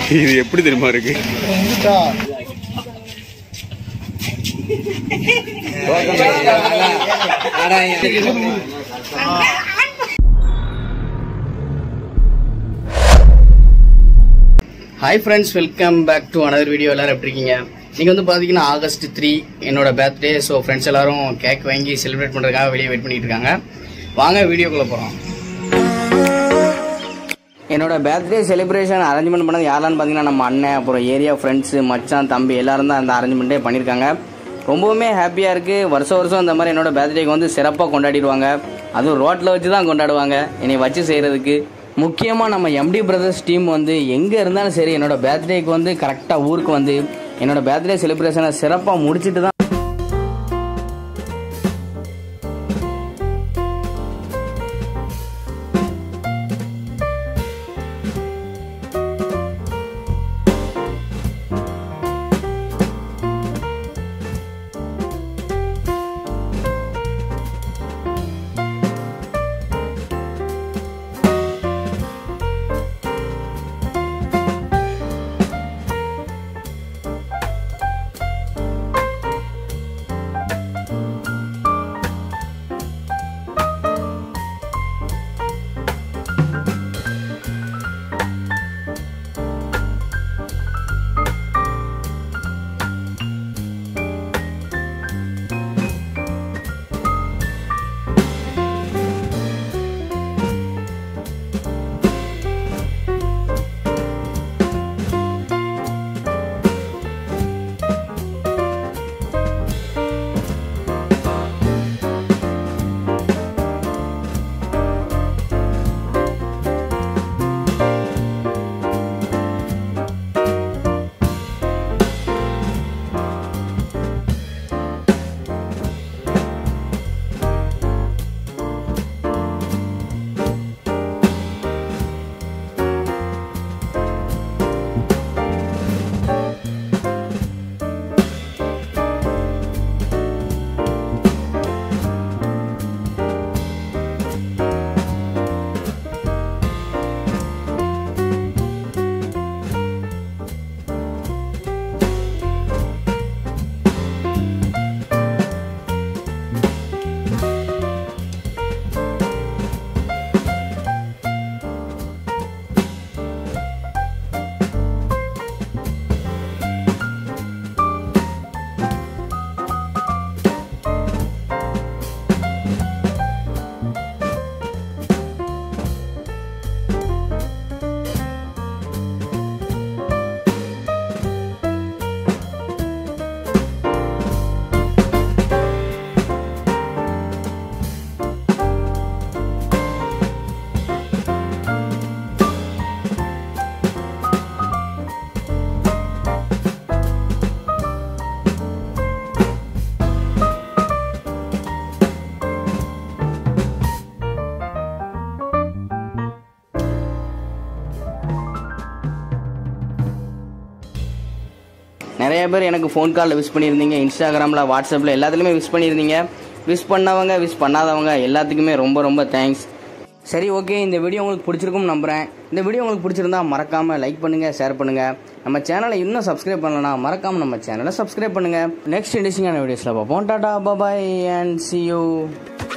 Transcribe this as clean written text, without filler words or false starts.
இது எப்படி தெரியுமா இருக்கு? Hi friends, welcome back to another video. எல்லாரும் எப்படி இருக்கீங்க? நீங்கள் வந்து பார்த்தீங்கன்னா August 3 என்னோட பர்த்டே. ஸோ ஃப்ரெண்ட்ஸ் எல்லாரும் கேக் வாங்கி செலிப்ரேட் பண்ணுறதுக்காக வெளியே வெயிட் பண்ணிட்டு இருக்காங்க. வாங்க வீடியோக்குள்ளே போகிறோம். என்னோட பர்த்டே செலிப்ரேஷன் அரேஞ்ச்மெண்ட் பண்ணது யாரான்னு பார்த்தீங்கன்னா நம்ம அண்ணன், அப்புறம் ஏரியா ஃப்ரெண்ட்ஸு, மச்சான், தம்பி எல்லாரும் தான் அந்த அரேஞ்ச்மெண்ட்டே பண்ணியிருக்காங்க. ரொம்பவுமே ஹாப்பியாக இருக்குது. வருஷம் இந்த மாதிரி என்னோட பர்த்டேக்கு வந்து சிறப்பாக கொண்டாடிடுவாங்க. அதுவும் ரோட்டில் வச்சு தான் கொண்டாடுவாங்க. என்னை வச்சு செய்கிறதுக்கு முக்கியமாக நம்ம எம்டி பிரதர்ஸ் டீம் வந்து எங்கே இருந்தாலும் சரி என்னோட பர்த்டேக்கு வந்து கரெக்டாக ஊருக்கு வந்து என்னோட பர்த்டே செலிப்ரேஷனை சிறப்பாக முடிச்சுட்டு தான் நிறைய பேர் எனக்கு ஃபோன் காலில் விஷ் பண்ணியிருந்தீங்க, இன்ஸ்டாகிராமில், வாட்ஸ்அப்பில் எல்லாத்துலேயுமே விஷ் பண்ணியிருந்தீங்க. விஷ் பண்ணவங்க, விஷ் பண்ணாதவங்க எல்லாத்துக்குமே ரொம்ப ரொம்ப தேங்க்ஸ். சரி, ஓகே, இந்த வீடியோ உங்களுக்கு பிடிச்சிருக்கும்னு நம்புகிறேன். இந்த வீடியோ உங்களுக்கு பிடிச்சிருந்தா மறக்காமல் லைக் பண்ணுங்கள், ஷேர் பண்ணுங்கள். நம்ம சேனலை இன்னும் சப்ஸ்கிரைப் பண்ணலன்னா மறக்காமல் நம்ம சேனலை சப்ஸ்கிரைப் பண்ணுங்கள். நெக்ஸ்ட் இன்ட்ரெஸ்டிங்கான வீடியோஸில் பார்ப்போம். டாடா, பாய் அண்ட் see you.